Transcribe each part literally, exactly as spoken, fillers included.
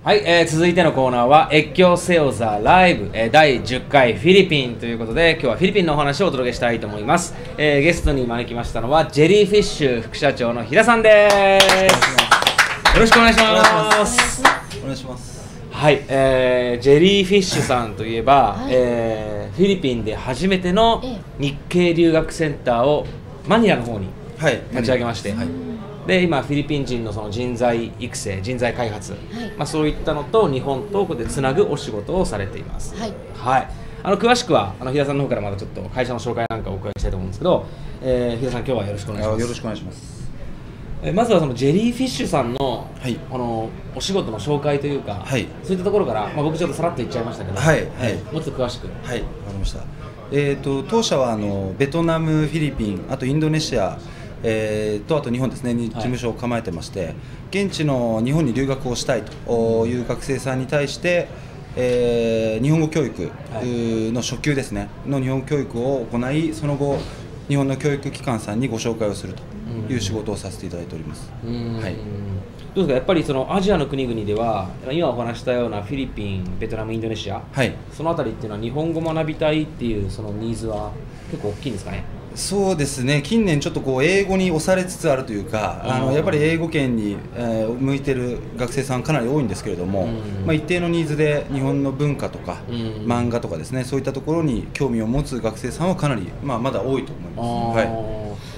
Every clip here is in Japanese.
はい、えー、続いてのコーナーは越境セオザライブ、えー、だいじゅっかいフィリピンということで、今日はフィリピンのお話をお届けしたいと思います。えー、ゲストに招きましたのはジェリーフィッシュ副社長の平さんです。よろしくお願いします。 お願いします。 はい、えー、ジェリーフィッシュさんといえば、はい、えー、フィリピンで初めての日系留学センターをマニラの方に立ち上げまして、はいはい、で今フィリピン人のその人材育成、人材開発、はい、まあ、そういったのと日本とこでつなぐお仕事をされています。はい、はい、あの詳しくはあの平さんの方からまたちょっと会社の紹介なんかをお伺いしたいと思うんですけど、えー、平さん今日はよろしくお願いします。 よろしくお願いします。 えまずはそのジェリーフィッシュさんの、はい、このお仕事の紹介というか、はい、そういったところから、まあ、僕ちょっとさらっと言っちゃいましたけど、はいはい、もうちょっと詳しく。 はい、わかりました。えーと、当社はあのベトナム、フィリピン、あとインドネシア、えー、とあと日本ですねに事務所を構えてまして、はい、現地の日本に留学をしたいという学生さんに対して、えー、日本語教育の初級ですねの日本語教育を行い、その後日本の教育機関さんにご紹介をするという仕事をさせていただいております。はい、 どうですか、やっぱりそのアジアの国々では今お話したようなフィリピン、ベトナム、インドネシア、はい、そのあたりっていうのは日本語を学びたいっていうそのニーズは結構大きいんですかね。 そうですね、近年ちょっとこう英語に押されつつあるというか、あのやっぱり英語圏に、えー、向いている学生さんかなり多いんですけれども、まあ、一定のニーズで日本の文化とか漫画とかですね、そういったところに興味を持つ学生さんはかなり、まあ、まだ多いと思います。はい、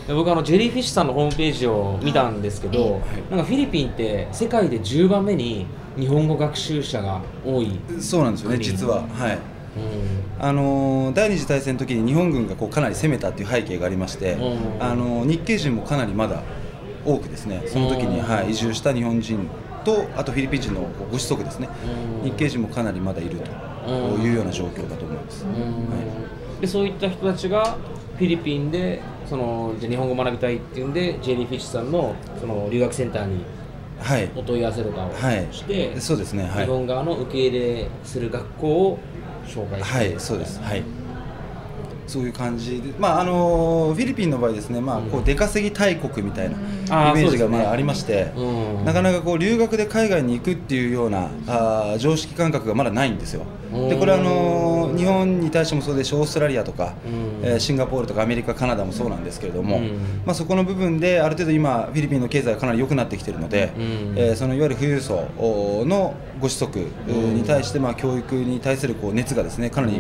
僕あのジェリーフィッシュさんのホームページを見たんですけど、はい、なんかフィリピンって世界でじゅうばんめに日本語学習者が多い。 そうなんですよね、実は。はい、あの第二次大戦の時に日本軍がこうかなり攻めたという背景がありまして、あの日系人もかなりまだ多くですね、その時に、はい、移住した日本人とあとフィリピン人のご子息ですね、日系人もかなりまだいるというような状況だと思います。はい、 でそういった人たちがフィリピンでそのじゃ日本語を学びたいっていうんでジェリーフィッシュさんのその留学センターにお問い合わせとかをして、はい、 そうですね、はい、 日本側の受け入れする学校を紹介して、 はい、そうです、はい、そういう感じで、まああのフィリピンの場合ですね、まあ、こう出稼ぎ大国みたいなイメージがまあありまして、うん、なかなかこう留学で海外に行くっていうようなあ常識感覚がまだないんですよ。でこれはあの日本に対してもそうですし、オーストラリアとか、うん、えー、シンガポールとかアメリカ、カナダもそうなんですけれども、うん、まあ、そこの部分である程度今フィリピンの経済がかなり良くなってきているので、うん、えー、そのいわゆる富裕層のご子息に対して、まあ、教育に対するこう熱がですねかなり、うん、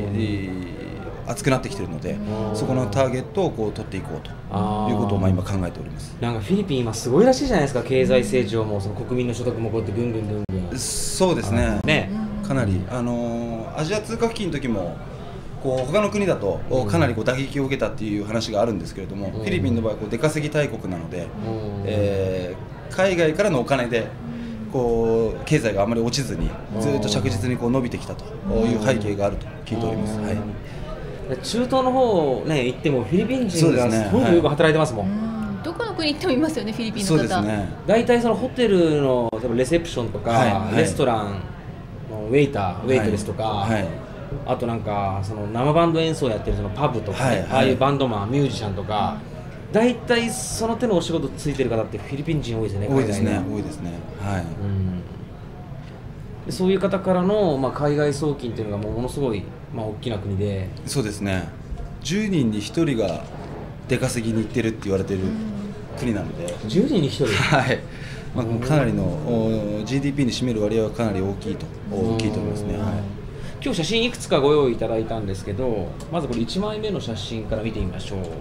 熱くなってきているので、そこのターゲットをこう取っていこうということをまあ今考えております。 なんかフィリピン今すごいらしいじゃないですか、経済成長もその国民の所得もこうやってぐんぐんぐんぐん。 そうですね、ね、かなり、あのー、アジア通貨危機の時もこう他の国だとかなりこう打撃を受けたっていう話があるんですけれども、うん、フィリピンの場合こう出稼ぎ大国なので、うん、えー、海外からのお金でこう経済があまり落ちずにずっと着実にこう伸びてきたという背景があると聞いております。はい、 中東の方、ね、行ってもフィリピン人がすごくよく働いてますもん。 どこの国行ってもいますよね、フィリピンの方。 そうですね、 大体そのホテルのレセプションとか、はいはい、レストランのウェイター、ウェイトレスとか、はいはい、あとなんかその生バンド演奏やってるそのパブとか、ね、はいはい、ああいうバンドマン、ミュージシャンとか、大体その手のお仕事ついてる方ってフィリピン人多いですよね。 多いですね、多いですね。はい、うん、 でそういう方からの、まあ、海外送金というのがもうものすごい、まあ、大きな国で。そうですね、 じゅうにんにひとりが出稼ぎに行ってるって言われてる国なので。 じゅうにんにひとりはい、まあ、かなりの ジーディーピー に占める割合はかなり大きいと大きいと思いますね。はい、 今日写真いくつかご用意いただいたんですけど、まずこれいちまいめの写真から見てみましょう。こ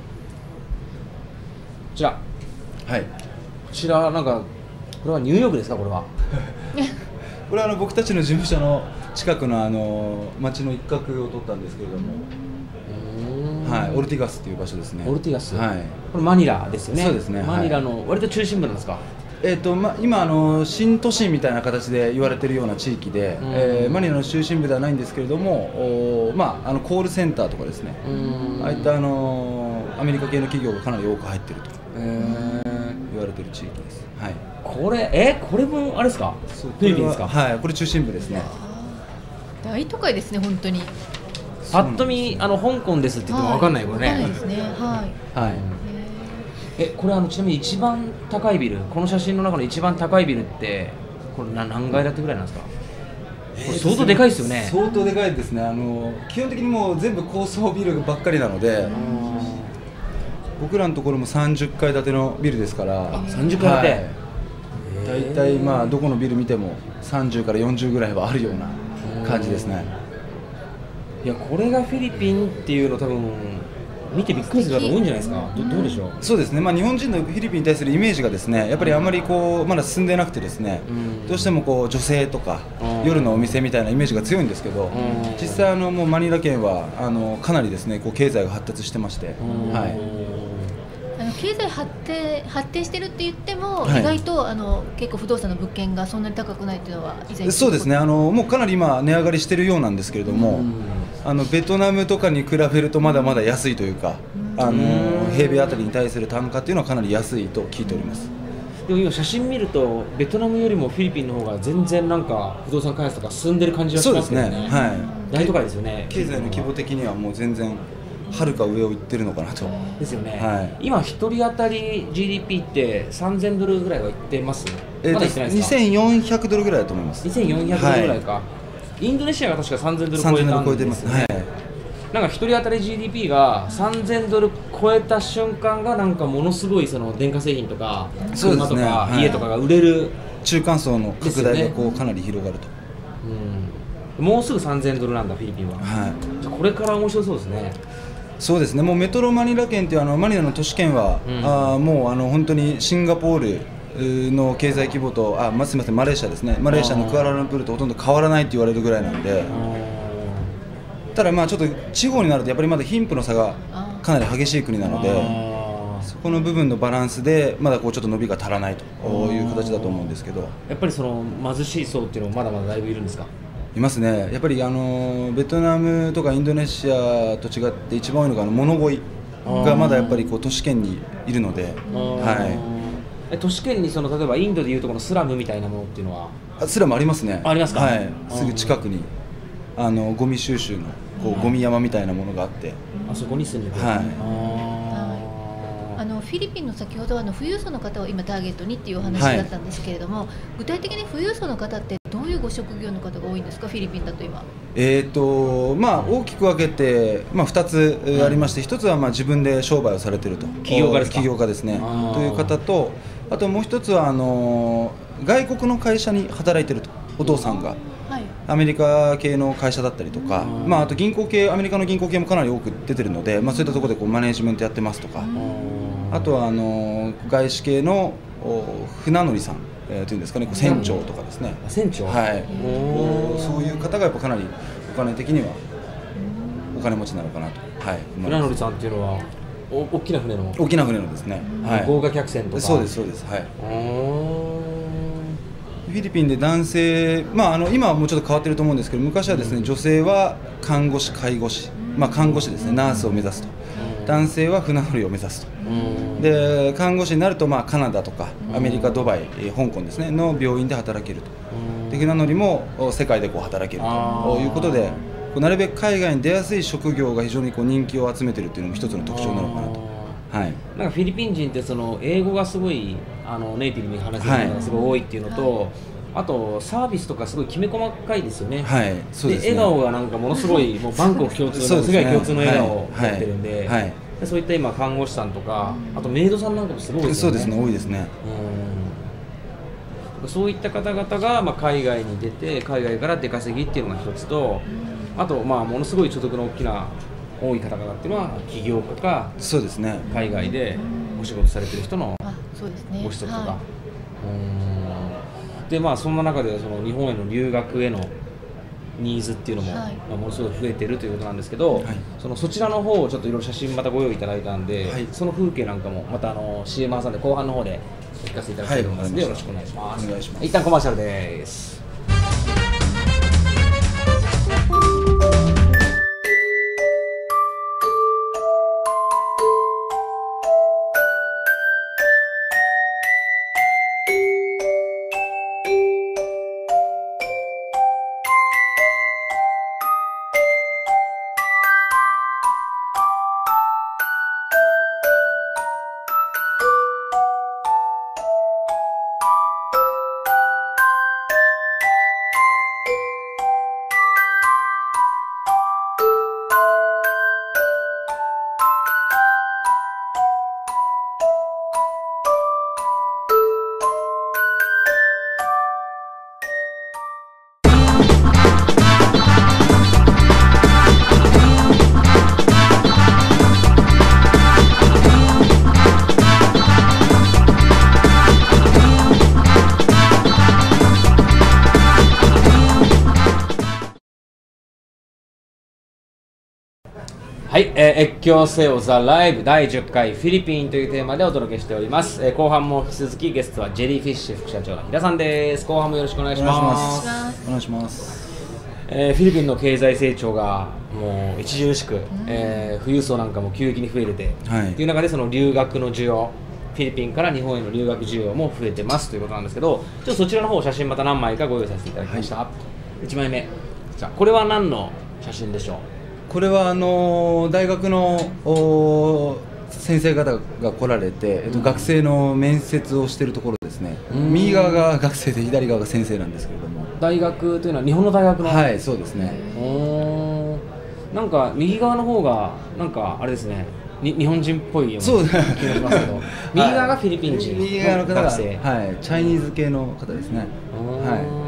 ちら、はい、こちらなんかこれはニューヨークですか、これは。 これはあの僕たちの事務所の近くのあの街の一角を撮ったんですけれども、はい、オルティガスという場所ですね。 オルティガス、 はい、 これマニラですよね。 そうですね、 マニラの割と中心部なんですか。 えーとま、今あの新都心みたいな形で言われているような地域で、えー、マニラの中心部ではないんですけれども、お、まあ、あのコールセンターとかですね、ああいったあのアメリカ系の企業がかなり多く入っていると言われている地域です。はい、 これえこれもあれですか、フィリピンですか。 はい、これ中心部ですね。 大都会ですね、本当に。 ぱっと見あの香港ですって言っても分かんないよね。 はい、ですね。はい。はい。 えこれあのちなみに一番高いビル、この写真の中の一番高いビルってこれ何階建てぐらいなんですか？これ相当でかいですよね。 相当でかいですね。あの基本的にもう全部高層ビルばっかりなので、僕らのところもさんじゅっかい建てのビルですから。 あ、さんじゅっかい建て、はい、大体まあどこのビル見てもさんじゅうからよんじゅうぐらいはあるような感じですね。 いや、これがフィリピンっていうの多分見てびっくりする方多いんじゃないですか。 ど, どうでしょう。 そうですね、まあ、日本人のフィリピンに対するイメージがですね、やっぱりあまりこうまだ進んでなくてですね、どうしてもこう女性とか夜のお店みたいなイメージが強いんですけど、実際あのもうマニラ県はあのかなりですねこう経済が発達してまして、はい、 あの経済発展発展してるって言っても、はい、意外とあの結構不動産の物件がそんなに高くないっていうのは以前そうですね、あのもうかなり今値上がりしてるようなんですけれども、あのベトナムとかに比べるとまだまだ安いというか、あの平米あたりに対する単価っていうのはかなり安いと聞いております。 でも今写真見るとベトナムよりもフィリピンの方が全然なんか不動産開発とか進んでる感じがしますよね。そうですね、はい、大都会ですよね。 経済の規模的にはもう全然はるか上を行ってるのかなと。 ですよね、はい、今ひとり当たり ジーディーピー ってさんぜんドルぐらいはいってます？ えー、まだいってないですか？にせんよんひゃくドルぐらいだと思います。 にせんよんひゃくドルぐらいか、はい、インドネシアが確かさんぜんドル超えたんですよね。なんかひとり当たり ジーディーピー がさんぜんドル超えた瞬間がなんかものすごいその電化製品とか車とか家とかが売れる、 中間層の拡大がこうかなり広がると、 うん、もうすぐさんぜんドルなんだフィリピンは、はい、じゃこれから面白そうですね。 そうですね、もうメトロマニラ県っていうあのマニラの都市圏は、うん、あもうあの本当にシンガポールの経済規模とあ、ま、すみませんマレーシアですね、マレーシアのクアラルンプールとほとんど変わらないと言われるぐらいなんで、ただまあちょっと地方になるとやっぱりまだ貧富の差がかなり激しい国なので、そこの部分のバランスでまだこうちょっと伸びが足らないという形だと思うんですけど、 やっぱりその貧しい層っていうのもまだまだだいぶいるんですか？ いますね。やっぱりあのベトナムとかインドネシアと違って一番多いのがあの物乞いがまだやっぱりこう都市圏にいるので、はい、 え都市圏にその例えばインドでいうとこのスラムみたいなものっていうのはあスラムありますね。 ありますか？ はい、すぐ近くにあのゴミ収集のこうゴミ山みたいなものがあって、 あそこに住んでる。 はい。 あのフィリピンの先ほどあの富裕層の方を今ターゲットにっていうお話だったんですけれども、はい、具体的に富裕層の方ってどういうご職業の方が多いんですか、フィリピンだと今。 えーとまあ、大きく分けて、まあ、ふたつありまして、うん、ひとつはまあ自分で商売をされていると起業家ですか？ 起業家ですねという方と、あともうひとつはあの外国の会社に働いていると、お父さんが、はい、アメリカ系の会社だったりとか、まあ、あと銀行系、アメリカの銀行系もかなり多く出てるので、まあ、そういったところでこうマネージメントやってますとか、あとはあの外資系の船乗りさん、えー、というんですかね、こう船長とかですね、 船長、 はい、そういう方がやっぱかなりお金的にはお金持ちなのかなと、はい、 船乗りさんっていうのはお大きな船の大きな船のですね、はい、 豪華客船とか。 そうですそうです、はい。フィリピンで男性、まあ、あの今はもうちょっと変わってると思うんですけど、昔はですね、女性は看護師、介護士、まあ、看護師ですね、ナースを目指すと、男性は船乗りを目指すと、で看護師になると、まあ、カナダとかアメリカ、ドバイ、香港ですねの病院で働けると、で船乗りも世界でこう働けるということで、なるべく海外に出やすい職業が非常にこう人気を集めているというのも一つの特徴なのかなと。はい、 なんかフィリピン人ってその英語がすごいあのネイティブに話せるのがすごい多いっていうのと、はい、あとサービスとかすごいきめ細かいですよね。 はい、そうですね。 で笑顔がなんかものすごいもうバンコク共通の世界共通の笑顔を持ってるんで、はいはいはい、でそういった今看護師さんとか、あとメイドさんなんかもすごいですよね。 そうですね、多いですね。 うん、そういった方々がまあ海外に出て海外から出稼ぎっていうのが一つと、あとまあものすごい所得の大きな多い方々っていうのは起業家か、 そうですね、 海外でお仕事されてる人のご子息とか、 はい、 うんでまあそんな中でその日本への留学へのニーズっていうのも、はい、まあ、ものすごい増えてるということなんですけど、はい、そのそちらの方をちょっといろいろ写真またご用意いただいたんで、はい、その風景なんかもまたあの シーエム 挟んで後半の方で聞かせていただきたいと思いますので、よろしくお願いします。 お願いします。 一旦コマーシャルです。 はい、えー、越境せよザライブだいじゅっかいフィリピンというテーマでお届けしております。えー、後半も引き続きゲストはジェリーフィッシュ副社長の平さんです。後半もよろしくお願いします。 お願いします。 えー、フィリピンの経済成長がもう著しく、うん、えー、富裕層なんかも急激に増えてて、はい、という中でその留学の需要、フィリピンから日本への留学需要も増えてますということなんですけど、ちょっとそちらの方写真また何枚かご用意させていただきました。はい、いちまいめ、じゃあこれは何の写真でしょう？ これはあの大学の先生方が来られて、えっと、学生の面接をしているところですね。右側が学生で左側が先生なんですけれども。 大学というのは日本の大学の？ はい、そうですね。 おなんか右側の方がなんかあれですね、に日本人っぽいような気がしますけど右側がフィリピン人の右側の方が、はい、チャイニーズ系の方ですね。はい、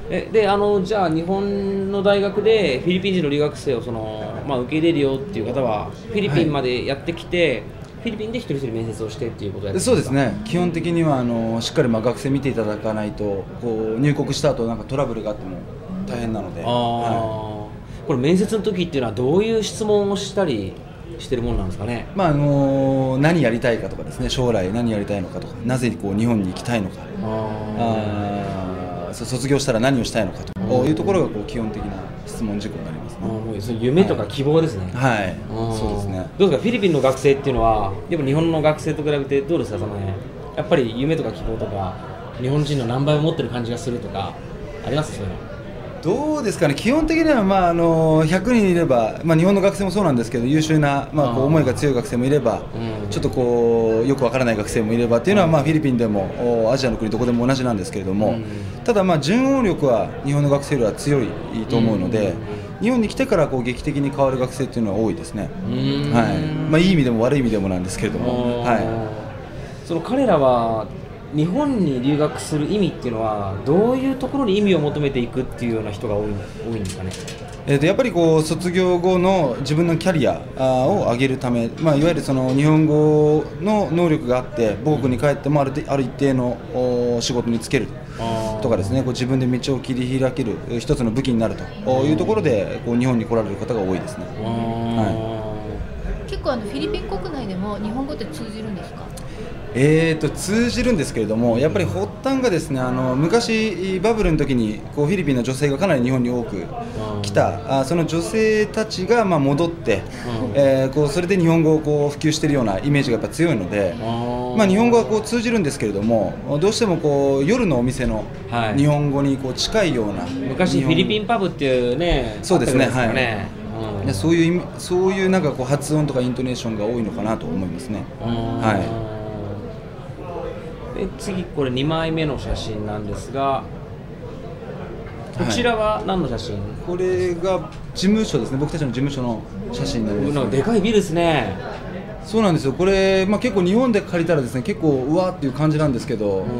えであのじゃあ日本の大学でフィリピン人の留学生をその、まあ、受け入れるよっていう方はフィリピンまでやってきて、はい、フィリピンで一人一人面接をしてっていうことをやってますか？ そうですね、基本的にはあのしっかりまあ学生見ていただかないとこう入国した後なんかトラブルがあっても大変なので、あ、 はい、これ面接の時っていうのはどういう質問をしたりしてるものなんですかね？ まああの何やりたいかとかですね、将来何やりたいのかとか、なぜこう日本に行きたいのか、ああ卒業したら何をしたいのかというところがこう基本的な質問事項になりますね。あもうそ夢とか希望ですね。 はい、はい、そうですね。 どうですかフィリピンの学生っていうのはやっぱ日本の学生と比べてどうですか、そのね、やっぱり夢とか希望とか日本人の何倍を持ってる感じがするとかあります？そういうのどうですかね。基本的には、まあ、あのひゃくにんいれば、まあ、日本の学生もそうなんですけど優秀な、まあ、こう思いが強い学生もいれば、うん、ちょっとこうよくわからない学生もいればっていうのは、まあ、フィリピンでもアジアの国どこでも同じなんですけれども、うん、ただ、まあ、順応力は日本の学生よりは強いと思うので、うん、日本に来てからこう劇的に変わる学生っていうのは多いですね。うん、はい、まあ、いい意味でも悪い意味でもなんですけれども、はい、 その彼らは日本に留学する意味っていうのはどういうところに意味を求めていくっていうような人が多い多いんですかね？ えー、とやっぱりこう卒業後の自分のキャリアを上げるため、まあ、いわゆるその日本語の能力があって母国に帰ってもある、ある一定の仕事に就けるとかですね、こう自分で道を切り開ける一つの武器になるというところでこう日本に来られる方が多いですね。はい、結構あのフィリピン国内でも日本語って通じるんですか？ えー、と通じるんですけれども、やっぱり発端がですね、あの昔バブルの時にこうフィリピンの女性がかなり日本に多く来た、あその女性たちがまあ戻って、えー、こうそれで日本語をこう普及しているようなイメージがやっぱ強いので、まあ、日本語はこう通じるんですけれども、どうしてもこう夜のお店の日本語にこう近いような、はい、 昔フィリピンパブっていうね、 そうですね、はい、うん、そういうそういうなんかこう発音とかイントネーションが多いのかなと思いますね。はい、 で次これにまいめの写真なんですが、こちらは何の写真？はい、 これが事務所ですね。僕たちの事務所の写真になります、ね。 なんかでかいビルですね。 そうなんですよ。これ、まあ、結構日本で借りたらですね、結構うわーっていう感じなんですけど、うん、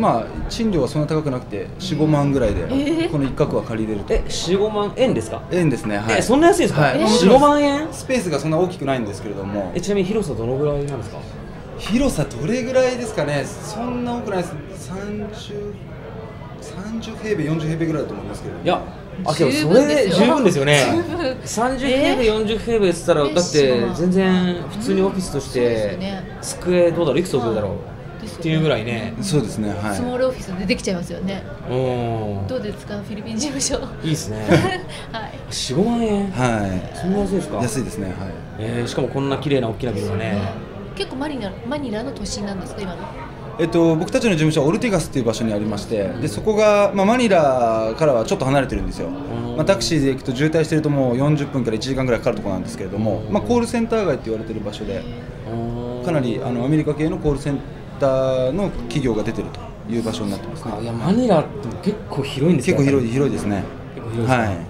まあ賃料はそんな高くなくてよん、ごまんぐらいで、えー、この一角は借りれると。 え、よん、ごまん円ですか？円ですね。はい。 え、そんな安いですか？はい、 よん、ごまん円？ スペースがそんな大きくないんですけれども。 え、ちなみに広さどのぐらいなんですか？ 広さどれぐらいですかね。そんな多くないです。さんじゅう、さんじゅう平米よんじゅう平米ぐらいだと思いますけど。 いや、あ、けどそれで十分ですよね。さんじゅう平米、よんじゅう平米って言ったら、だって全然普通にオフィスとして机どうだろう、いくつ置くだろうっていうぐらいね。 そうですね。はい。 スモールオフィスでできちゃいますよね。 うん。 どうですか、フィリピン事務所？ いいですね。 はい。 よん、ごまん円。 はい。 そんな安いですか？ 安いですね。はい。 えー、しかもこんな綺麗な大きなビルがね。 結構マニラ、マニラの都心なんですか今の？ えっと、僕たちの事務所はオルティガスという場所にありまして、でそこが、まあ、マニラからはちょっと離れてるんですよ。まあ、タクシーで行くと渋滞してるともうよんじゅっぷんからいちじかんぐらいかかるところなんですけれども、まあ、コールセンター街って言われてる場所で、かなりあのアメリカ系のコールセンターの企業が出てるという場所になってますね。 いや、マニラって結構広いんですか？結構広い、広いですね。 結構広いですね。はい。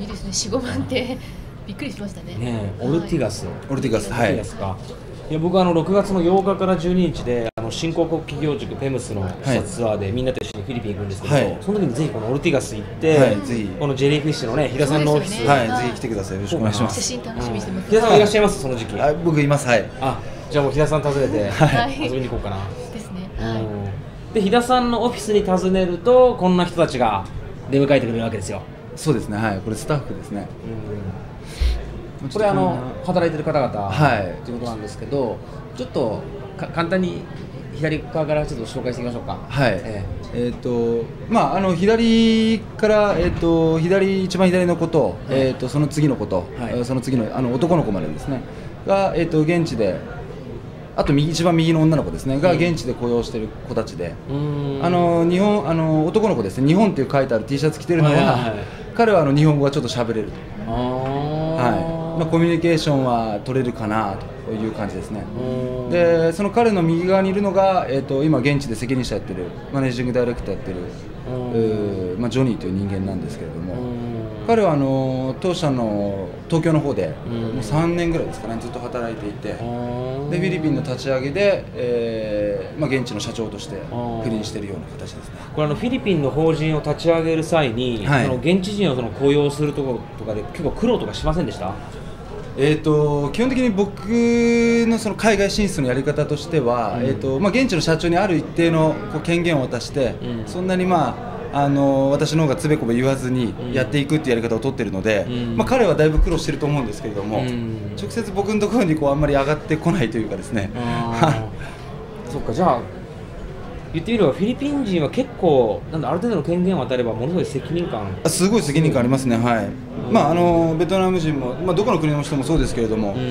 いいですね。よん、ごまんってびっくりしましたね。 ね、オルティガス、はい、 オルティガス、はい。 いや、僕はあのろくがつのようかからじゅうににちであの新興国企業塾ペムスの視察ツアーでみんなと一緒にフィリピン行くんですけど、はい、その時にぜひこのオルティガス行って、はい、ぜひこのジェリーフィッシュのね、平さんのオフィス、 ね、はい、ぜひ来てください。よろしくお願いします。 写真楽しみにしてます。 平さんいらっしゃいます？その時期。 あ、僕います。はい。 あ、じゃあもう平さん訪ねて、はい、遊びに行こうかな。 ですね。 はい。で、平さんのオフィスに訪ねるとこんな人たちが出迎えてくれるわけですよ。 そうですね、はい、これスタッフですね。 うん、これあの働いてる方々、はい、ということなんですけど、ちょっと簡単に左側からちょっと紹介していきましょうか。 はい。えー、えー、とまああの左からえっ、ー、と左一番左の子と、はい、えっ、ー、とその次の子と、はい、その次のあの男の子までですねがえっ、ー、と現地で、あと右一番右の女の子ですねが現地で雇用している子たちで、うん、あの日本あの男の子ですね、日本っていう書いてある T シャツ着てるのは、はいはいはい、彼はあの日本語がちょっと喋れると。はい。まあ、コミュニケーションは取れるかなという感じですね。でその彼の右側にいるのが、えー、と今現地で責任者やってるマネージングダイレクターやってる、まあ、ジョニーという人間なんですけれども、彼はあの当社の東京の方でもうさんねんぐらいですかね、ずっと働いていて、でフィリピンの立ち上げで、えーまあ、現地の社長として赴任しているような形ですね。 これあのフィリピンの法人を立ち上げる際に、はい、その現地人をその雇用するところとかで結構苦労とかしませんでした？ えー、と基本的に僕 の, その海外進出のやり方としては、うん、えーとまあ、現地の社長にある一定のこう権限を渡して、うん、そんなに、まあ、あの私の方がつべこべ言わずにやっていくっていうやり方を取っているので、うん、まあ、彼はだいぶ苦労していると思うんですけれども、うん、直接僕のところにこうあんまり上がってこないというかですね。 そっか、じゃあ言ってみればフィリピン人は結構なんだ、ある程度の権限を与えればものすごい責任感、 すごい責任感ありますね。はい。うん、まああのベトナム人も、まあ、どこの国の人もそうですけれども、うん、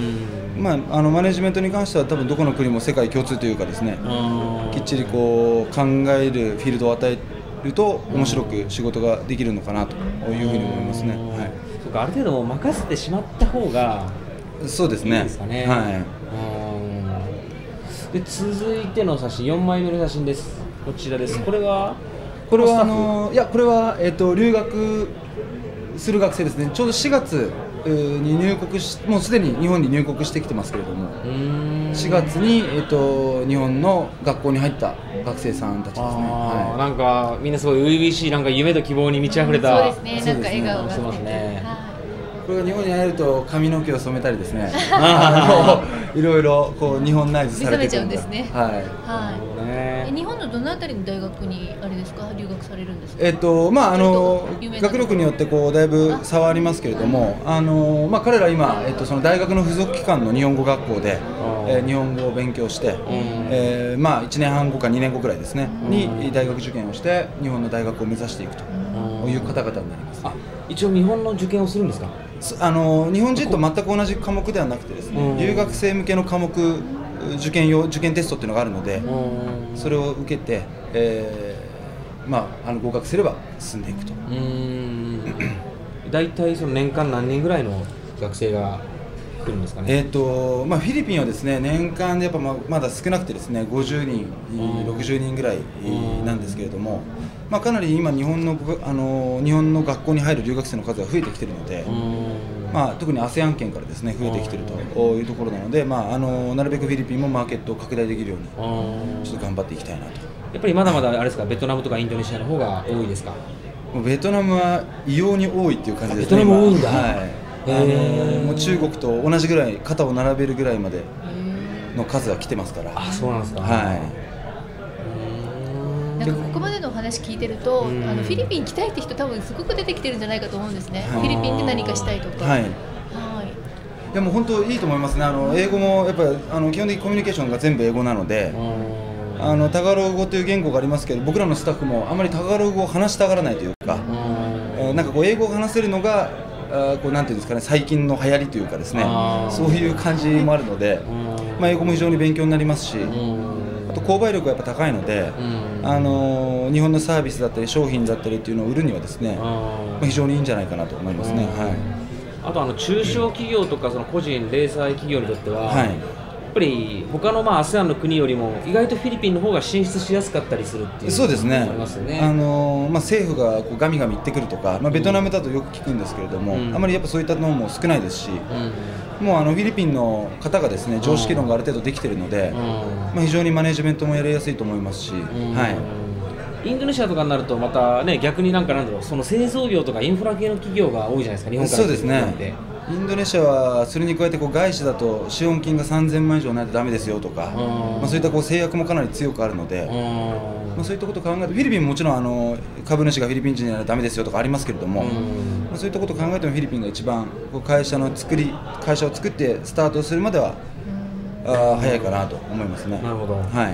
まああのマネジメントに関しては多分どこの国も世界共通というかですね、きっちりこう考えるフィールドを与えると面白く仕事ができるのかなというふうに思いますね。はい。 そうか、ある程度任せてしまった方がそうですね。 いいですかね。 はい。 で続いての写真、よんまいめの写真です。こちらです。これはこれはあのいやこれは、えー、と留学する学生ですね。ちょうどしがつに入国し、もうすでに日本に入国してきてますけれども、しがつに、えー、と日本の学校に入った学生さんたちですね。はい、 なんかみんなすごい初々しい、なんか夢と希望に満ち溢れた、 そうですね、なんか笑顔がしてますね。 これが日本に入ると髪の毛を染めたりですね、いろいろこう日本ナイズされて目覚めちゃうんですね。 はい。 はい。え、日本のどのあたりの大学にあれですか、留学されるんですか？ えっとまああの学力によってこうだいぶ差はありますけれども、あのまあ彼ら今えっとその大学の付属機関の日本語学校で、えー、日本語を勉強して、えー、まあいちねんはんごかにねんごくらいですねに大学受験をして日本の大学を目指していくという方々になります。 あ、一応日本の受験をするんですか？ あの日本人と全く同じ科目ではなくてですね、留学生向けの科目受験用受験テストっていうのがあるので、それを受けて、えーまあ、あの合格すれば進んでいくと。うーん大体その年間何人ぐらいの学生が来るんですかね？ えーとまあ、フィリピンはですね年間でやっぱ ま, まだ少なくてですねごじゅうにん、ろくじゅうにんぐらいなんですけれども、まあ、かなり今日本の、あの日本の学校に入る留学生の数が増えてきているので、まあ、特に アセアン 圏からですね増えてきているというところなので、まあ、あのなるべくフィリピンもマーケットを拡大できるようにちょっと頑張っていきたいなと。 やっぱりまだまだあれですか、ベトナムとかインドネシアの方が多いですか？ ベトナムは異様に多いっていう感じですね。 ベトナム多いんだ。 はい。あのもう中国と同じぐらい肩を並べるぐらいまでの数が来てますから。 あ、そうなんですか。 はい。 なんかここまでのお話聞いてると、あのフィリピン行きたいって人多分すごく出てきてるんじゃないかと思うんですね。フィリピンで何かしたいとか。 はい。はい。いやもう本当いいと思いますね。あの英語もやっぱりあの基本的にコミュニケーションが全部英語なので、あのタガログ語という言語がありますけど、僕らのスタッフもあまりタガログ語を話したがらないというか、なんかこう英語を話せるのがあこうなんていうんですかね、最近の流行りというかですね、そういう感じもあるので、まあ、英語も非常に勉強になりますし、あと購買力がやっぱ高いので、あの日本のサービスだったり商品だったりっていうのを売るにはですね、まあ、非常にいいんじゃないかなと思いますね。はい。 あとあの中小企業とかその個人零細企業にとっては、はい、やっぱり他のまあ アセアン の国よりも意外とフィリピンの方が進出しやすかったりするっていうそうですね。 ありますよね。 あのまあ、政府がこうガミガミ言ってくるとか、まあ、ベトナムだとよく聞くんですけれども、うん、あまりやっぱそういったのも少ないですし、うん、もうあのフィリピンの方がですね常識論がある程度できているので、うん、まあ、非常にマネジメントもやりやすいと思いますし、うん、はい。 インドネシアとかになるとまたね逆になんかなんだろう、その製造業とかインフラ系の企業が多いじゃないですか、日本から。 そうですね。インドネシアはそれに加えてこう外資だと資本金がさんぜんまん以上ないとダメですよとか、まあ、そういったこう制約もかなり強くあるので、まあ、そういったことを考えるとフィリピンももちろんあの株主がフィリピン人にならダメですよとかありますけれども、 そういったことを考えてもフィリピンが一番こう会社の作り会社を作ってスタートするまではあ早いかなと思いますね。 なるほど、 はい、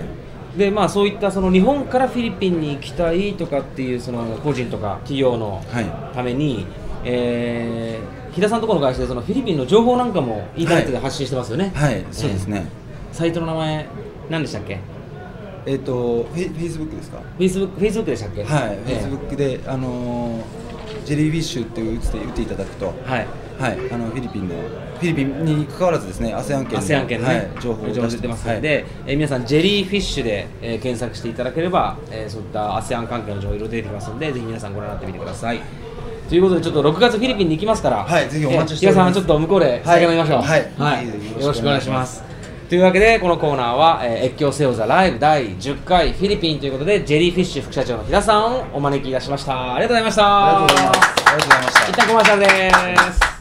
でまあ、そういったその日本からフィリピンに行きたいとかっていうその個人とか企業のために、はい、えー、飛田さんのところの会社でそのフィリピンの情報なんかもインターネットで発信してますよね。 はい、はい、そうですね、 えー、サイトの名前何でしたっけ？ えっ、ー、とフェイスブックですか？ フェイスブック、フェイスブックでしたっけ？ はい、フェイスブックで、あのー、ジェリーフィッシュって打って打っていただくと、はいはい、あのフィリピンのフィリピンに関わらずですね、アセアン圏の、 圏の、ね、はい、 情報を出してますので、 はい、えー、皆さんジェリーフィッシュで、えー、検索していただければ、えー、そういったアセアン関係の情報いろいろ出てきますので、ぜひ皆さんご覧になってみてください。ということでちょっとろくがつフィリピンに行きますから、 はい、ぜひお待ちしております。 飛田さんちょっと向こうで酒飲みましょう。 はい、 はい、よろしくお願いします。というわけでこのコーナーは、えー、越境セオザライブだいじゅっかいフィリピンということでジェリーフィッシュ副社長の飛田さんをお招きいたしました。ありがとうございました。 ありがとうございます。ありがとうございました。 一旦コマーシャルです。